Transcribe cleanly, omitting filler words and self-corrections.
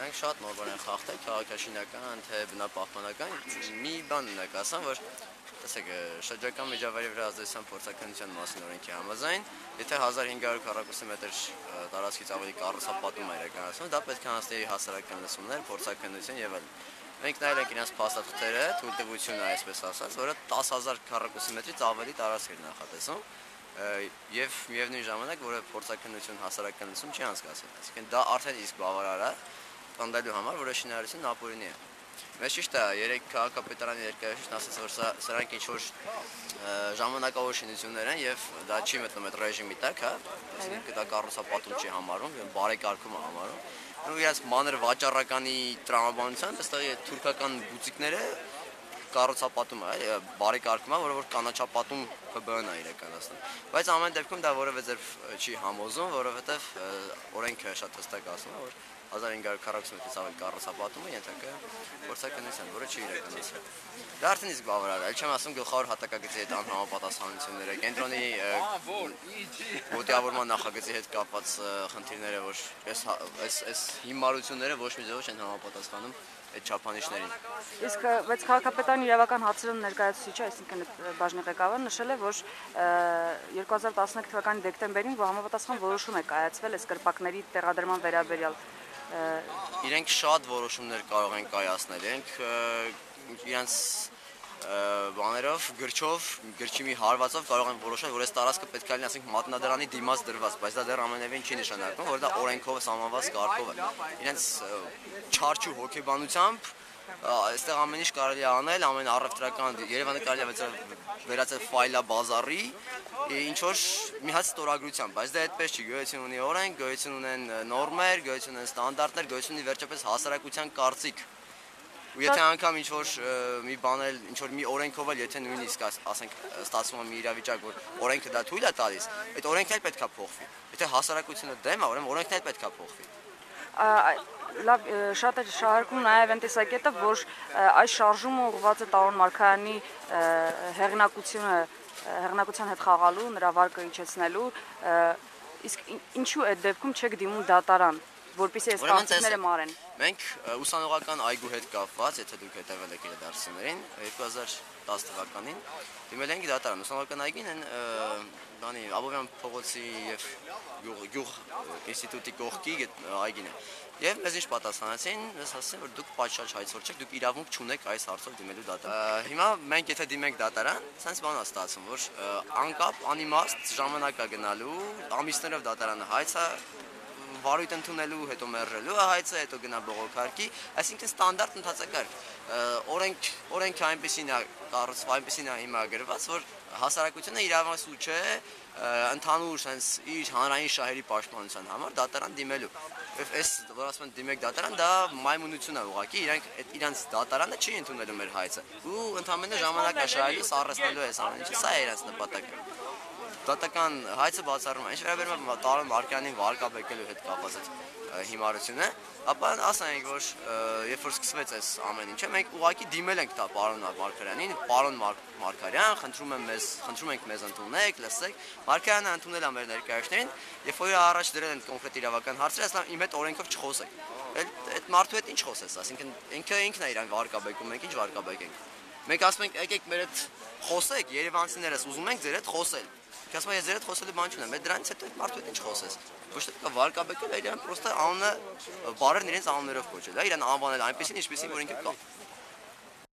մենք շատ նոր բան ենք խախտել, քաղաքաշինական, թե բնապահպանական, մի բան ունեք ասեմ, որ տեսեք, շրջակա միջավայրի վրա ազդեցության փորձաքննության մասին օրենքի համաձայն, եթե 1500 քառակուսի մետր տարածքից ավելի կառուցապատում է իրականացվում, դա պետք է անցնի հասարակական լսումներ, փորձաքննություն եւ այլն։ Մենք նայել ենք իրենց փաստաթղթերը, թույլտվությունը, այսպես ասած, որը 10000 քառակուսի մետրից ավելի տարածք էր նախատեսում, եւ միևնույն ժամանակ, որը փորձաքննություն, հասարակական լսում չի անցկացել։ Այսինքն դա արդեն իսկ բավարար է կանդալու համար, որը շինարարությունն ապօրինի է։ Մեզ ճիշտ է, 3 քաղաքապետարանի ներկայացուցիչն ասաց, որ սրանք ինչ-որ ժամանակավոր շինություններ են եւ դա չի մտնում այդ ռեժիմի տակ, հա, այսինքն դա կառուցապատում չի համարում, բարեկարգում է համարում։ Ու իրաց մանր վաճառականի տրամաբանությամբ այստեղ թուրքական բուտիկները կառուցապատում է, բարեկարգում է, որը որ կանաչապատում ՓԲԸ-ն է իրականացնում։ Բայց ամեն դեպքում դա որևէ ձև չի համոզում, որովհետեւ օրենքը շատ հստակ ասում է, որ 1500 քառակուսի մետրից ավելի կառուցապատումը ենթակա փորձաքննության, որը չի իրականացվել։ Դա արդեն իսկ բավարար է, չեմ ասում գլխավոր հատակագծի հետ անհամապատասխանությունները, կենտրոնի ոտիավորման նախագծի հետ կապված խնդիրները, որ այս հիմարությունները ոչ մի ձևով չեն համապատասխանում այդ չափանիշներին։ Իսկ բայց քաղաքապետարանի իրավական հարցերում ներկայացուցիչը, այսինքն բաժնի ղեկավարը նշել է, որ 2011 թվականի դեկտեմբերին համապատասխան որոշում է կայացվել այս կրպակների տեղադրման վերաբերյալ։ Իրենք շատ որոշումներ կարող են կայացնել, իրենք իրենց բաներով, գրչի մի հարվածով կարող են որոշել, որ այս տարածքը պետք է լինի, ասենք, մատնադարանի դիմաց դրված, բայց դա դեռ ամենևին չի նշանակում, որ դա օրենքով սահմանված կարգով է։ Իրենց չարչու հոգեբանությամբ այստեղ ամեն ինչ կարելի է անել, ամեն առևտրական Երևանը կարելի է վերածել ֆայլա բազարի, ինչ որ մի հատ ստորագրությամբ, բայց դա այդպես չի, գոյություն ունի օրենք, գոյություն ունեն նորմեր, գոյություն ունեն ստանդարտներ, գոյություն ունի վերջապես հասարակության կարծիք։ Ու եթե անգամ ինչ-որ մի բան էլ, ինչ-որ մի օրենքով էլ, եթե նույնիսկ ասենք ստացվում է մի իրավիճակ, որ օրենքը դա թույլ է տալիս, այդ օրենքն էլ պետք է փոխվի։ Եթե հասարակությունը դեմ է, ուրեմն օրենքն էլ պետք է փոխվի։ Լավ, շատ է շահարկում նաև այն տեսակետը, որ այս շարժումը ուղղված է Տարոն Մարգարյանի հեղինակության հետ խաղալու, նրա վարկը իջեցնելու, իսկ ինչու այդ դեպքում չեք դիմում դատարան, որպեսզի այս կարծիքները մարեն։ Մենք ուսանողական այգու հետ կապված, եթե դուք հետևել եք իրադարձություններին, 2010 թվականին դիմել ենք դատարան։ Ուսանողական այգին են բանի Աբովյան փողոցի եւ գյուղ ինստիտուտի կողքի այգին է։ Եվ մեզ ինչ պատասխանեցին, մեզ ասացին, որ դուք պատշաճ հայցող չեք, դուք իրավունք չունեք այս հարցով դիմելու դատարան։ Հիմա մենք եթե դիմենք դատարան, sense բան է ստացվում, որ անկապ անիմաստ ժամանակ է գնալու, ամիսներով դատարանը հայց է վարույթ ընդունելու, հետո մերժելու հայցը, հետո գնա բողոքարկի, այսինքն ստանդարտ ընթացակարգ։ Օրենքը այնպեսին է կառուցված, այնպեսին է հիմա գրված, որ հասարակությունը իրավասու չէ ընդհանուր sense իր հանրային շահերի պաշտպանության համար դատարան դիմելու։ Եվ այս որ ասում են դիմեք դատարան, դա մայմունություն է ուղղակի, իրանց դատարանը չի ընդունելու մեր հայցը։ Ու ընդհանրապես ժամանակ է շահելու, սառեցնելու այս ամեն ինչը, սա է իրենց նպատակը։ Դատական հայցը բացառում է, ինչ վերաբերում է Տարոն Մարգարյանին վարկաբեկելու հետ կապված այդ հիմարությունը, ապա ասենք, որ երբ որ սկսվեց այս ամեն ինչը, մենք ուղղակի դիմել ենք պարոն Մարգարյանին, պարոն Մարգարյան, խնդրում ենք մեզ ընդունեք, լսեք։ Մարգարյանը ընդունել է մեր ներկայացուցիչներին, երբ որ առաջ դրել են կոնկրետ իրավական հարցեր, ասում իմ հետ օրենքով չխոսեք։ Այդ մարդու հետ ինչ խոսես, ասինքն ինքն է իրան վարկաբեկում, մենք ինչ վարկաբեկենք։ Մենք ասում ենք, եկեք մեր հետ խոսեք, երևանցիներս ուզում ենք ձեր հետ խոսել։ Ասում եմ, ես ձեր հետ խոսելու բան չունեմ, բայց դրանից հետո այդ մարդու հետ ինչ խոսես։ Ոչ թե կա վարկաբեկել, իրան պրոստը անունը բարերն իրենց անուններով կոչել, իրան անվանել այնպեսին, ինչպեսին որ ինքը կա։